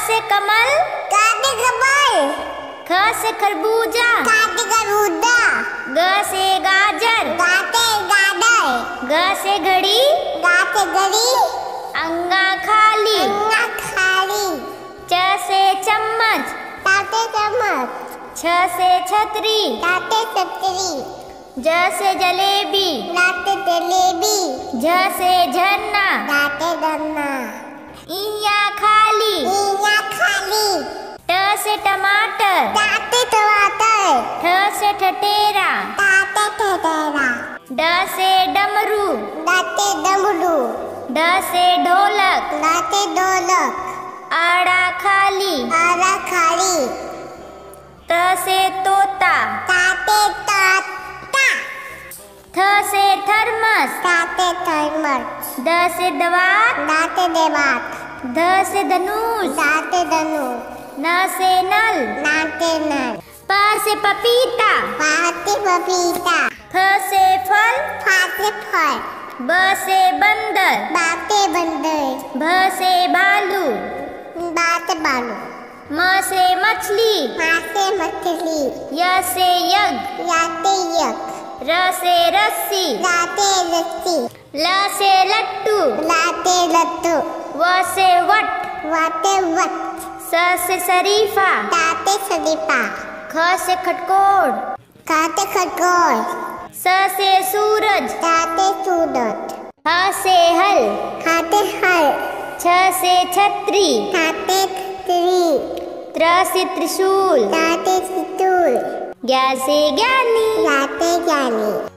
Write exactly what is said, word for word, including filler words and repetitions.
से कमल, क से कमल, ख से खरबूजा, ख से खरबूजा, ग से गाजर, ग से गाजर, घ से घड़ी, घ से घड़ी, अंगा खाली, अंगा खाली, च से चम्मच, च से चम्मच, छ से छतरी, च से छतरी, ज से जलेबी, ज से जलेबी, झ से झरना, झ से झरना, इया खाली, इया खाली, ट से टमाटर, ट से टमाटर, ठ से ठठेरा, ठ से ठठेरा, ड से डमरू, ड से डमरू, ढ से ढोलक, ढ से ढोलक, आड़ा खाली, आड़ा खाली, त से तोता, ता से तोता, थ से थर्मस, ता से थर्मस, द से दवात, द से देवात, ध से धनुष, द से धनुष, न से नल, न से नल, प से पपीता, प से पपीता, फ से फल, फ से फल, ब से बंदर, ब से बंदर, भ से भालू, ब से बालू, म से मछली, म से मछली, य से यज्ञ, य से यज्ञ, र से रस्सी, र से रस्सी, ल से लट्टू, ल से लट्टू, व से वट, व से वट, स से शरीफा, ट से शरीफा, ख से खटकोड़, ख से खरगोश, स से सूरज, ट से सूरज, ह से हल, ख से हल, छ से छतरी, ठ से छतरी, त्र से त्रिशूल, ट से त्रिशूल, ज्ञ से ज्ञानी। ज से ज्ञानी।